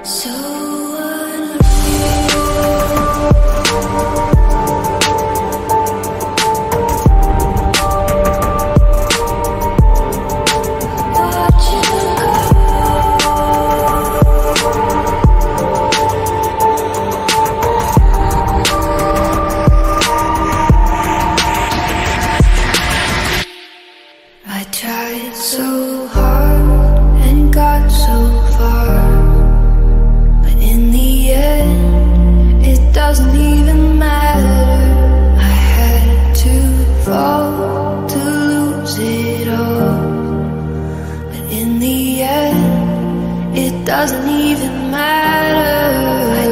So I tried so hard and got so far, but in the end, it doesn't even matter. I had to fall to lose it all, but in the end, it doesn't even matter.